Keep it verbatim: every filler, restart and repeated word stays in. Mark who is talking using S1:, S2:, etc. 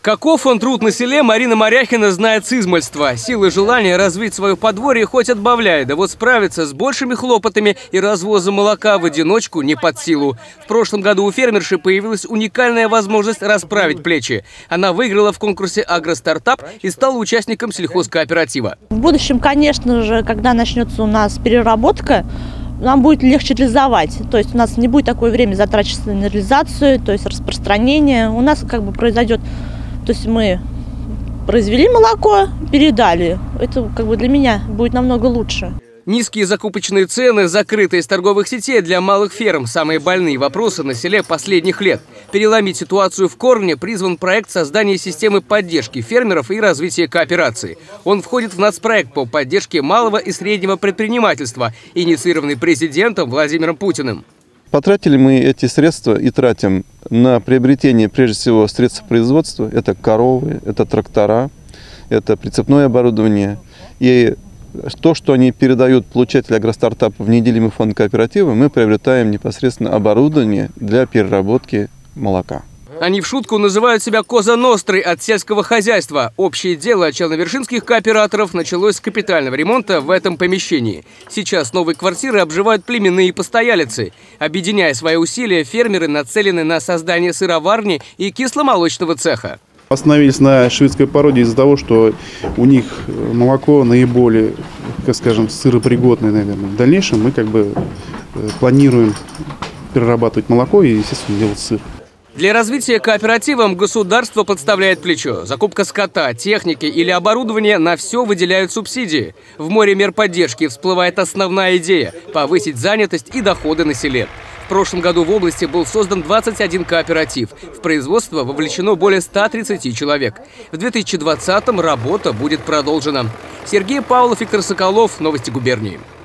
S1: Каков он труд на селе, Марина Моряхина знает с измальства. Силы желания развить свое подворье хоть отбавляй, да вот справиться с большими хлопотами и развозом молока в одиночку не под силу. В прошлом году у фермерши появилась уникальная возможность расправить плечи. Она выиграла в конкурсе «Агростартап» и стала участником сельхозкооператива.
S2: В будущем, конечно же, когда начнется у нас переработка, нам будет легче реализовать. То есть у нас не будет такое время затрачиваться на реализацию, то есть распространение. У нас как бы произойдет... То есть мы произвели молоко, передали. Это как бы для меня будет намного лучше.
S1: Низкие закупочные цены, закрытость торговых сетей для малых ферм – самые больные вопросы на селе последних лет. Переломить ситуацию в корне призван проект создания системы поддержки фермеров и развития кооперации. Он входит в нацпроект по поддержке малого и среднего предпринимательства, инициированный президентом Владимиром Путиным.
S3: Потратили мы эти средства и тратим на приобретение, прежде всего, средств производства. Это коровы, это трактора, это прицепное оборудование. И то, что они передают получатели агростартапа в неделимый фонд кооператива, мы приобретаем непосредственно оборудование для переработки молока.
S1: Они в шутку называют себя «Коза Нострой» от сельского хозяйства. Общее дело челновершинских кооператоров началось с капитального ремонта в этом помещении. Сейчас новые квартиры обживают племенные постоялицы. Объединяя свои усилия, фермеры нацелены на создание сыроварни и кисломолочного цеха.
S4: Остановились на шведской породе из-за того, что у них молоко наиболее, как скажем, сыропригодное, наверное. В дальнейшем мы как бы планируем перерабатывать молоко и, естественно, делать сыр.
S1: Для развития кооперативом государство подставляет плечо. Закупка скота, техники или оборудования – на все выделяют субсидии. В море мер поддержки всплывает основная идея – повысить занятость и доходы на селе. В прошлом году в области был создан двадцать один кооператив. В производство вовлечено более ста тридцати человек. В две тысячи двадцатом работа будет продолжена. Сергей Павлов, Виктор Соколов. Новости губернии.